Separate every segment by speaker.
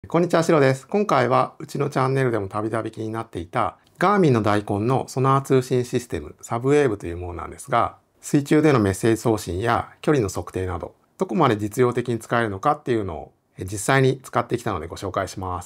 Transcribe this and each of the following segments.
Speaker 1: こんにちは、シロです。今回はうちのチャンネルでもたびたび気になっていたガーミンの大根のソナー通信システムサブウェーブというものなんですが、水中でのメッセージ送信や距離の測定など、どこまで実用的に使えるのかっていうのを実際に使ってきたのでご紹介します。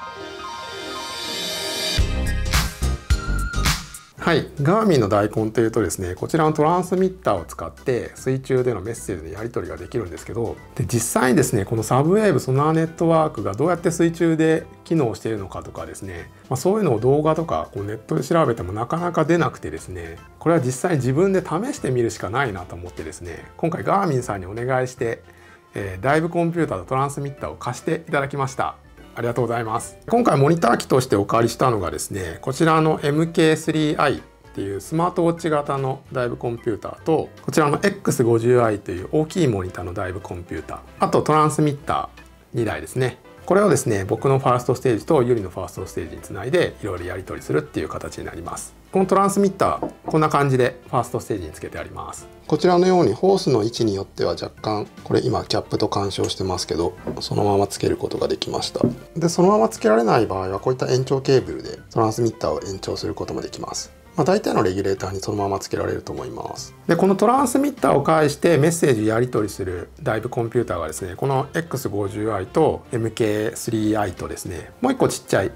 Speaker 1: はい、ガーミンの大根というとですね、こちらのトランスミッターを使って水中でのメッセージのやり取りができるんですけど、実際にですね、このサブウェーブソナーネットワークがどうやって水中で機能しているのかとかですね、そういうのを動画とかネットで調べてもなかなか出なくてですね、これは実際に自分で試してみるしかないなと思ってですね、今回ガーミンさんにお願いして、ダイブコンピューターとトランスミッターを貸していただきました。ありがとうございます。今回モニター機としてお借りしたのがですね、こちらの MK3i っていうスマートウォッチ型のダイブコンピューターと、こちらの X50i という大きいモニターのダイブコンピューター、あとトランスミッター2台ですね。これをですね、僕のファーストステージとユリのファーストステージにつないでいろいろやり取りするっていう形になります。このトランスミッター、こんな感じでファーストステージにつけてあります。こちらのようにホースの位置によっては若干、これ今キャップと干渉してますけど、そのままつけることができました。で、そのままつけられない場合はこういった延長ケーブルでトランスミッターを延長することもできます。大体のレギュレーターにそのままつけられると思います。で、このトランスミッターを介してメッセージをやり取りするダイブコンピューターがですね、この X50i と MK3i とですね、もう一個ちっちゃい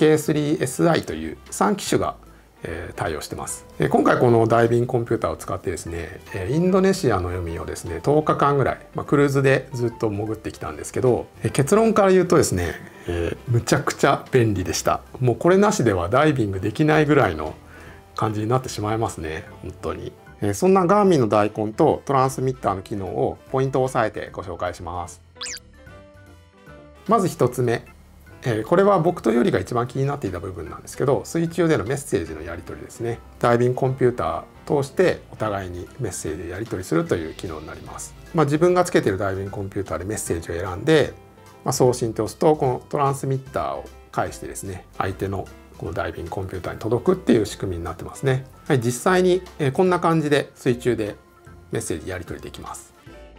Speaker 1: MK3SI という3機種が対応してます。今回このダイビングコンピューターを使ってですね、インドネシアの海をですね、10日間ぐらい、クルーズでずっと潜ってきたんですけど、結論から言うとですね、むちゃくちゃ便利でした。もうこれなしではダイビングできないぐらいの感じになってしまいますね、本当に。そんなガーミンの大根とトランスミッターの機能をポイントを押さえてご紹介します。まず1つ目、これは僕とユリが一番気になっていた部分なんですけど、水中でのメッセージのやり取りですね。ダイビングコンピューター通してお互いにメッセージでやり取りするという機能になります。自分がつけているダイビングコンピューターでメッセージを選んで、送信と押すとこのトランスミッターを介してですね、相手のこのダイビングコンピューターに届くっていう仕組みになってますね。はい、実際にこんな感じで水中でメッセージやり取りできます。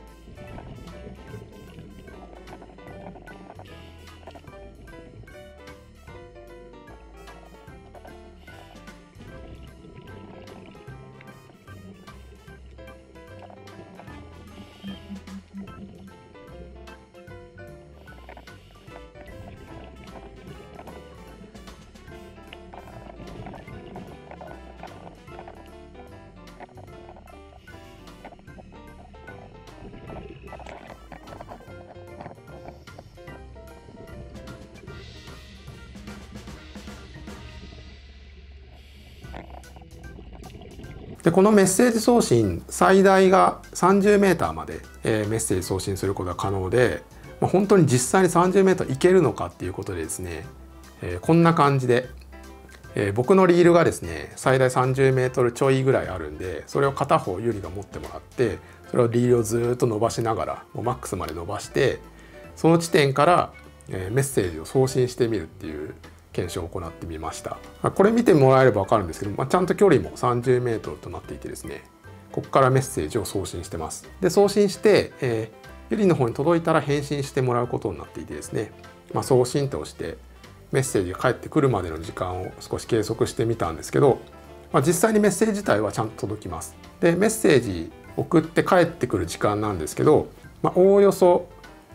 Speaker 1: で、このメッセージ送信最大が 30m までメッセージ送信することが可能で、本当に実際に 30m いけるのかっていうことでですね、こんな感じで、僕のリールがですね最大 30m ちょいぐらいあるんで、それを片方ユリが持ってもらって、それをリールをずっと伸ばしながらもうマックスまで伸ばして、その地点からメッセージを送信してみるっていう検証を行ってみました。これ見てもらえれば分かるんですけど、ちゃんと距離も 30m となっていてですね、ここからメッセージを送信してます。で、送信して、ユリの方に届いたら返信してもらうことになっていてですね、送信としてメッセージが返ってくるまでの時間を少し計測してみたんですけど、実際にメッセージ自体はちゃんと届きます。で、メッセージ送って帰ってくる時間なんですけど、おおよそ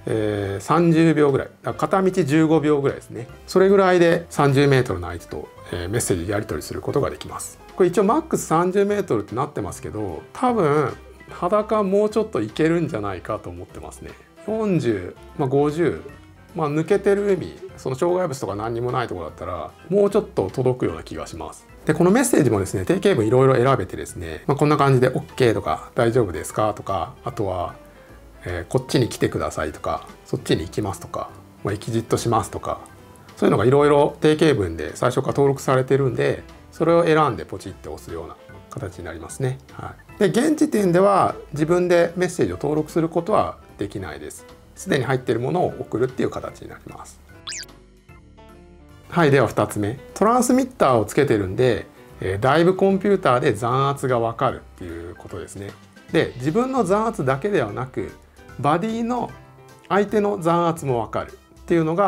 Speaker 1: 30秒ぐらい、片道15秒ぐらいですね。それぐらいで 30m の相手とメッセージでやり取りすることができます。これ一応マックス 30m ってなってますけど、多分裸もうちょっといけるんじゃないかと思ってますね。40、50、抜けてる海、その障害物とか何にもないところだったらもうちょっと届くような気がします。で、このメッセージもですね、定型文いろいろ選べてですね、こんな感じで OK とか大丈夫ですかとか、あとはこっちに来てくださいとか、そっちに行きますとか、エキジットしますとか、そういうのがいろいろ定型文で最初から登録されてるんで、それを選んでポチって押すような形になりますね。はい、で、現時点では自分でメッセージを登録することはできないです。すでに入っているものを送るっていう形になります。はい、では2つ目、トランスミッターをつけてるんで、ダイブコンピューターで残圧が分かるっていうことですね。で、自分の残圧だけではなくバディの相手の残圧も分かるっていうのが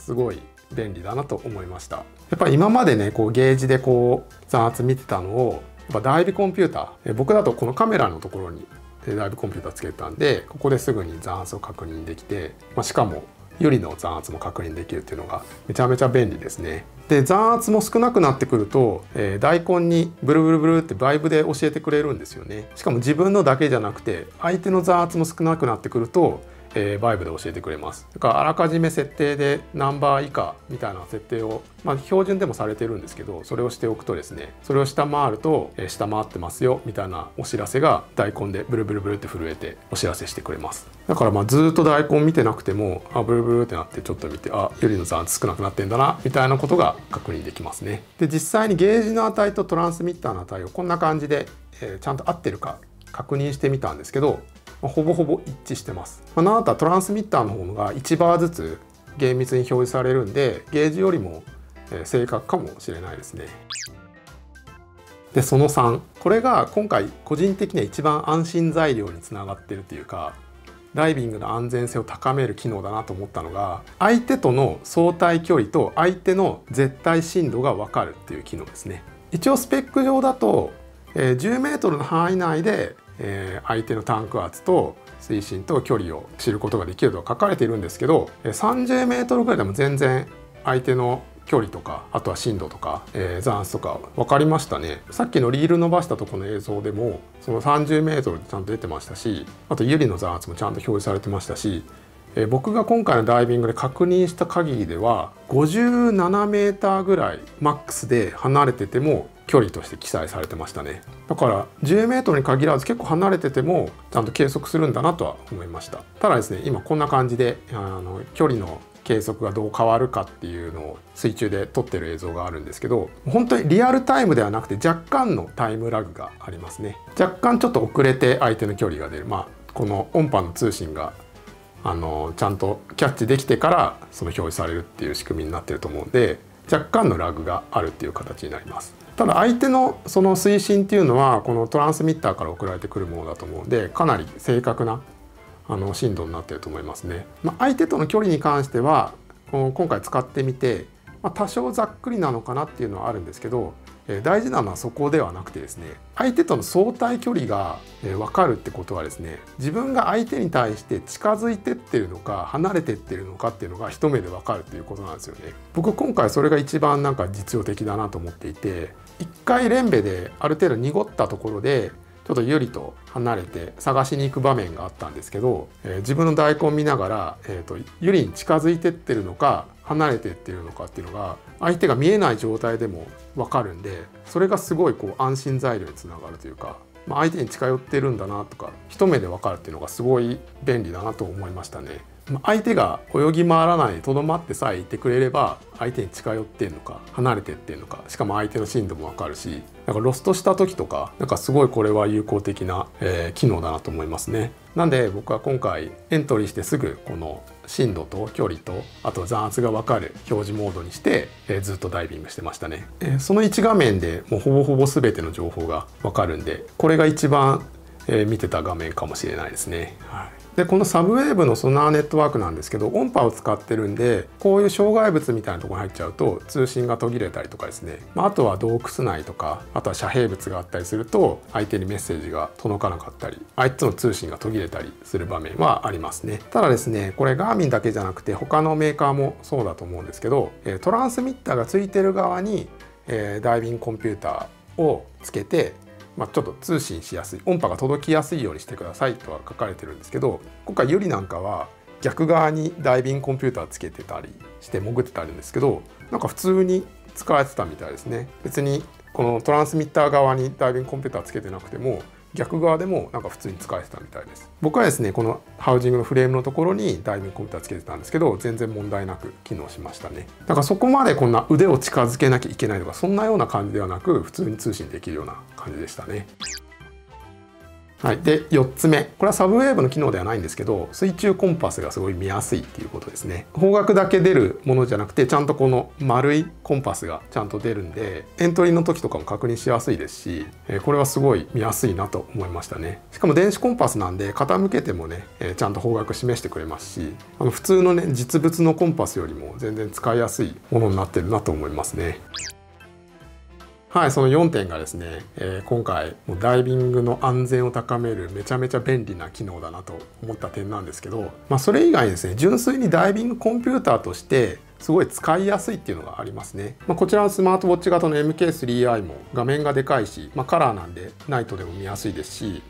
Speaker 1: すごい便利だなと思いました。やっぱり今までねこうゲージでこう残圧見てたのをやっぱダイビコンピューター、僕だとこのカメラのところにダイビコンピューターつけてたんで、ここですぐに残圧を確認できて、しかもユリの残圧も確認できるっていうのがめちゃめちゃ便利ですね。で残圧も少なくなってくると、大根にブルブルブルってバイブで教えてくれるんですよね。しかも自分のだけじゃなくて相手の残圧も少なくなってくるとバイブで教えてくれます。だからあらかじめ設定でナンバー以下みたいな設定を、標準でもされてるんですけど、それをしておくとですね、それを下回ると下回ってますよみたいなお知らせが大根でブルブルブルって震えてお知らせしてくれます。だからずっと大根見てなくてもブルブルってなってちょっと見てユリの残圧少なくなってんだなみたいなことが確認できますね。で実際にゲージの値とトランスミッターの値をこんな感じで、ちゃんと合ってるか確認してみたんですけど、ほぼほぼ一致してます。あなたはトランスミッターの方が1バーずつ厳密に表示されるんで、ゲージよりも正確かもしれないですね。でその3、これが今回個人的には一番安心材料につながってるというか、ダイビングの安全性を高める機能だなと思ったのが、相手との相対距離と相手の絶対深度が分かるっていう機能ですね。一応スペック上だと10メートルの範囲内で相手のタンク圧と水深と距離を知ることができるとは書かれているんですけど、30メートルぐらいでも全然相手の距離とか、あとは深度とか、残圧とか分かりましたね。さっきのリール伸ばしたところの映像でもその30メートルでちゃんと出てましたし、あとユリの残圧もちゃんと表示されてましたし、僕が今回のダイビングで確認した限りでは57メーターぐらいマックスで離れてても距離として記載されてましたね。だから10メートルに限らず結構離れててもちゃんと計測するんだなとは思いました。ただですね、今こんな感じで距離の計測がどう変わるかっていうのを水中で撮ってる映像があるんですけど、本当にリアルタイムではなくて若干のタイムラグがありますね。若干ちょっと遅れて相手の距離が出る、この音波の通信がちゃんとキャッチできてからその表示されるっていう仕組みになってると思うんで、若干のラグがあるっていう形になります。ただ相手のその水深っていうのはこのトランスミッターから送られてくるものだと思うんで、かなり正確な深度になっていると思いますね。相手との距離に関しては今回使ってみて、多少ざっくりなのかなっていうのはあるんですけど、大事なのはそこではなくてですね、相手との相対距離が分かるってことはですね、自分が相手に対して近づいてってるのか離れてってるのかっていうのが一目で分かるっていうことなんですよね。僕今回それが一番実用的だなと思っていて、一回レンベである程度濁ったところでちょっとユリと離れて探しに行く場面があったんですけど、自分の大根見ながら、ユリに近づいてってるのか離れてってるのかっていうのが相手が見えない状態でも分かるんで、それがすごい安心材料につながるというか、相手に近寄ってるんだなとか一目で分かるっていうのがすごい便利だなと思いましたね。相手が泳ぎ回らないでとどまってさえいてくれれば、相手に近寄ってんのか離れてってんのか、しかも相手の深度も分かるし、ロストした時とかすごいこれは有効的な、機能だなと思いますね。なんで僕は今回エントリーしてすぐこの深度と距離とあと残圧が分かる表示モードにして、ずっとダイビングしてましたね。その1画面でもうほぼほぼ全ての情報が分かるんで、これが一番、見てた画面かもしれないですね。でこのサブウェーブのソナーネットワークなんですけど、音波を使ってるんで、こういう障害物みたいなところに入っちゃうと通信が途切れたりとかですね、あとは洞窟内とか、あとは遮蔽物があったりすると相手にメッセージが届かなかったり、相手との通信が途切れたりする場面はありますね。ただですね、これガーミンだけじゃなくて他のメーカーもそうだと思うんですけど、トランスミッターがついてる側にダイビングコンピューターをつけて、ちょっと通信しやすい、音波が届きやすいようにしてくださいとは書かれてるんですけど、今回ユリなんかは逆側にダイビングコンピューターつけてたりして潜ってたんですけど、普通に使えてたみたいですね。別にこのトランスミッター側にダイビングコンピューターつけてなくても逆側でも普通に使えてたみたいです。僕はですね、このハウジングのフレームのところにダイビングコンピューターつけてたんですけど、全然問題なく機能しましたね。そこまでこんな腕を近づけなきゃいけないとかそんなような感じではなく、普通に通信できるような感じでしたね。 はい、で4つ目、これはサブウェーブの機能ではないんですけど、水中コンパスがすごい見やすいっていうことですね。方角だけ出るものじゃなくて、ちゃんとこの丸いコンパスがちゃんと出るんで、エントリーの時とかも確認しやすいですし、これはすごい見やすいなと思いましたね。しかも電子コンパスなんで傾けてもね、ちゃんと方角示してくれますし、普通のね実物のコンパスよりも全然使いやすいものになってるなと思いますね。はい、その4点がですね、今回もうダイビングの安全を高めるめちゃめちゃ便利な機能だなと思った点なんですけど、それ以外にですね、純粋にダイビングコンピューターとしてすごい使いやすいっていうのがありますね。こちらのスマートウォッチ型の MK3i も画面がでかいし、カラーなんでナイトでも見やすいですし、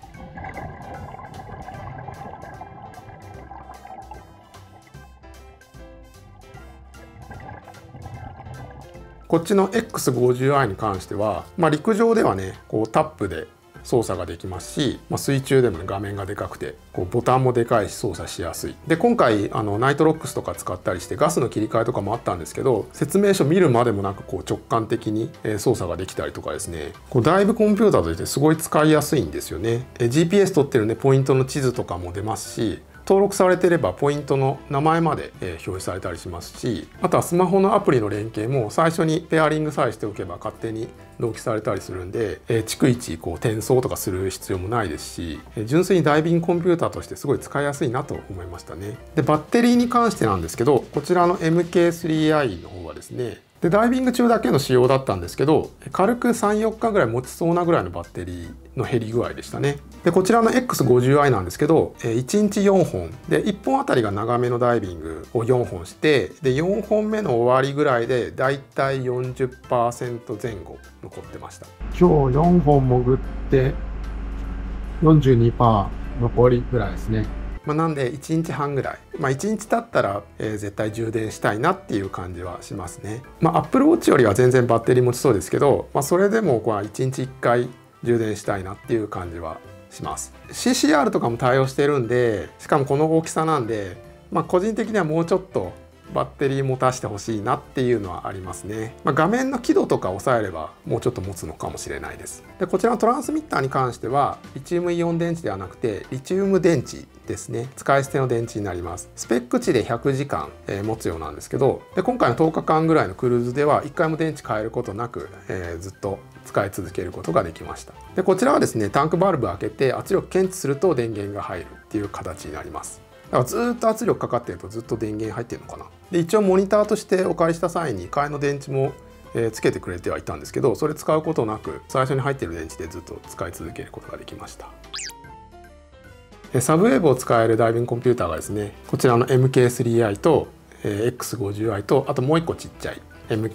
Speaker 1: こっちの X50i に関しては、陸上ではねこうタップで操作ができますし、水中でも、画面がでかくてこうボタンもでかいし操作しやすい。で今回ナイトロックスとか使ったりしてガスの切り替えとかもあったんですけど、説明書見るまでもなくこう直感的に操作ができたりとかですね、こうだいぶコンピューターとしてすごい使いやすいんですよね。GPS 取ってるねポイントの地図とかも出ますし、登録されていればポイントの名前まで表示されたりしますし、あとはスマホのアプリの連携も最初にペアリングさえしておけば勝手に同期されたりするんで、逐一こう転送とかする必要もないですし、純粋にダイビングコンピューターとしてすごい使いやすいなと思いましたね。でバッテリーに関してなんですけど、こちらの MK3i の方はですね、でダイビング中だけの仕様だったんですけど、軽く 3,4 日ぐらい持ちそうなぐらいのバッテリーの減り具合でしたね。でこちらの X50i なんですけど、1日4本で1本あたりが長めのダイビングを4本して、で4本目の終わりぐらいでだいたい 40% 前後残ってました。今日4本潜って 42% 残りぐらいですね。なんで1日半ぐらい、1日経ったら、絶対充電したいなっていう感じはしますね。Apple Watch よりは全然バッテリー持ちそうですけど、それでも1日1回充電したいなっていう感じはします。 CCR とかも対応してるんで、しかもこの大きさなんで、個人的にはもうちょっとバッテリー持たせてほしいなっていうのはありますね。画面の輝度とか抑えればもうちょっと持つのかもしれないです。でこちらのトランスミッターに関してはリチウムイオン電池ではなくてリチウム電池ですね。使い捨ての電池になります。スペック値で100時間、持つようなんですけど、で今回の10日間ぐらいのクルーズでは1回も電池変えることなく、ずっと使い続けることができました。でこちらはですね、タンクバルブ開けて圧力検知すると電源が入るっていう形になります。だからずっと圧力かかってるとずっと電源入ってるのかな。で一応モニターとしてお借りした際に替えの電池もつけてくれてはいたんですけど、それ使うことなく最初に入ってる電池でずっと使い続けることができました。サブウェーブを使えるダイビングコンピューターがですね、こちらの MK3i と X50i と、あともう一個ちっちゃい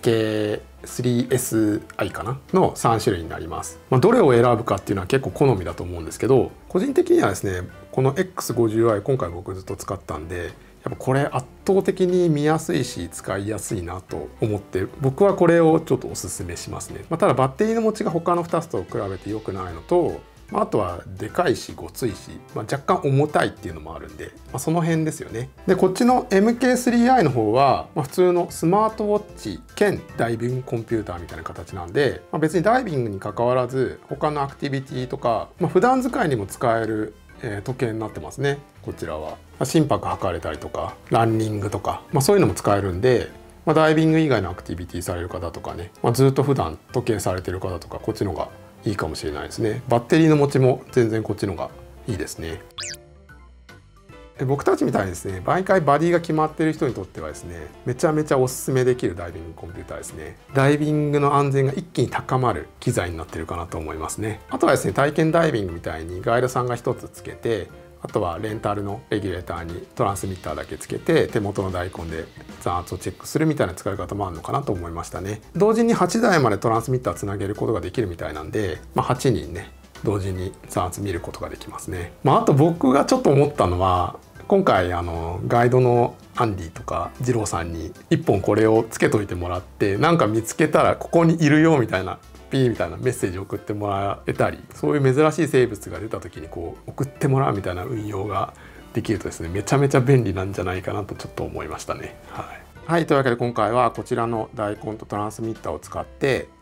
Speaker 1: MK3SI かなの3種類になります。どれを選ぶかっていうのは結構好みだと思うんですけど、個人的にはですね、この X50i 今回僕ずっと使ったんで、やっぱこれ圧倒的に見やすいし使いやすいなと思って、僕はこれをちょっとおすすめしますね。ただバッテリーの持ちが他の2つと比べて良くないのと、あとはでかいしごついし、若干重たいっていうのもあるんで、その辺ですよね。でこっちの MK3i の方は、普通のスマートウォッチ兼ダイビングコンピューターみたいな形なんで、別にダイビングに関わらず他のアクティビティとか、普段使いにも使える時計になってますね。こちらは心拍測れたりとかランニングとか、そういうのも使えるんで、ダイビング以外のアクティビティされる方とかね、ずっと普段時計されてる方とか、こっちの方がいいかもしれないですね。バッテリーの持ちも全然こっちの方がいいですね。僕たちみたいにですね、毎回バディが決まっている人にとってはですね、めちゃめちゃおすすめできるダイビングコンピューターですね。ダイビングの安全が一気に高まる機材になってるかなと思いますね。あとはですね、体験ダイビングみたいにガイドさんが1つつけて、あとはレンタルのレギュレーターにトランスミッターだけつけて手元の大根で残圧をチェックするみたいな使い方もあるのかなと思いましたね。同時に8台までトランスミッターつなげることができるみたいなんで、8人ね同時に残圧見ることができますね。あと僕がちょっと思ったのは、今回ガイドのアンディとか二郎さんに1本これをつけといてもらって、なんか見つけたらここにいるよみたいなピーみたいなメッセージを送ってもらえたり、そういう珍しい生物が出た時にこう送ってもらうみたいな運用ができるとですね、めちゃめちゃ便利なんじゃないかなとちょっと思いましたね。はい、というわけで今回はこちらのダイコンとトランスミッターを使って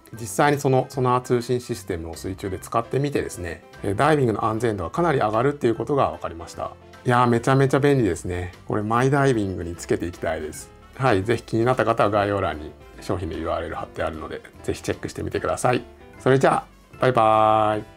Speaker 1: 実際にそのソナー通信システムを水中で使ってみてですね、ダイビングの安全度がかなり上がるっていうことが分かりました。いやー、めちゃめちゃ便利ですね。これマイダイビングにつけていきたいです。はい、ぜひ気になった方は概要欄に商品の URL 貼ってあるので、ぜひチェックしてみてください。それじゃあ、バイバーイ。